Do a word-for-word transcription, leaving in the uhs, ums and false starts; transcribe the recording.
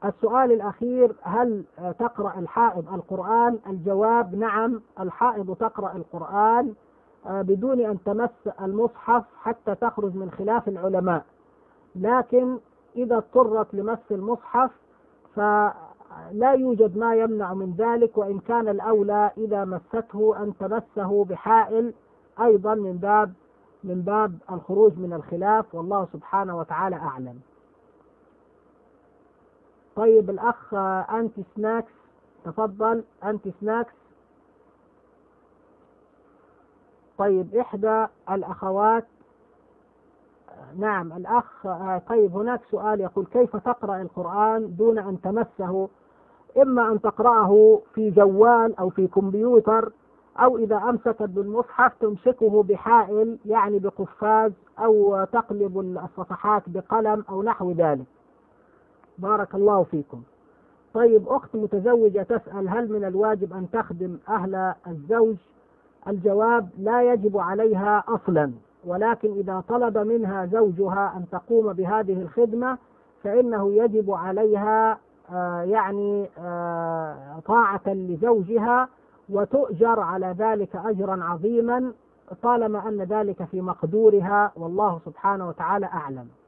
السؤال الأخير: هل تقرأ الحائض القرآن؟ الجواب: نعم، الحائض تقرأ القرآن بدون أن تمس المصحف حتى تخرج من خلاف العلماء، لكن إذا اضطرت لمس المصحف فلا يوجد ما يمنع من ذلك، وإن كان الأولى إذا مسته أن تمسه بحائل أيضا من باب من باب الخروج من الخلاف، والله سبحانه وتعالى أعلم. طيب الأخ أنتي سناكس، تفضل أنتي سناكس. طيب إحدى الأخوات، نعم الأخ. طيب هناك سؤال يقول: كيف تقرأ القرآن دون أن تمسه؟ إما أن تقرأه في جوال أو في كمبيوتر، أو إذا أمسكت بالمصحف تمسكه بحائل يعني بقفاز، أو تقلب الصفحات بقلم أو نحو ذلك. بارك الله فيكم. طيب أخت متزوجة تسأل: هل من الواجب أن تخدم أهل الزوج؟ الجواب: لا يجب عليها أصلا، ولكن إذا طلب منها زوجها أن تقوم بهذه الخدمة فإنه يجب عليها آه يعني آه طاعة لزوجها، وتؤجر على ذلك أجرا عظيما طالما أن ذلك في مقدورها، والله سبحانه وتعالى أعلم.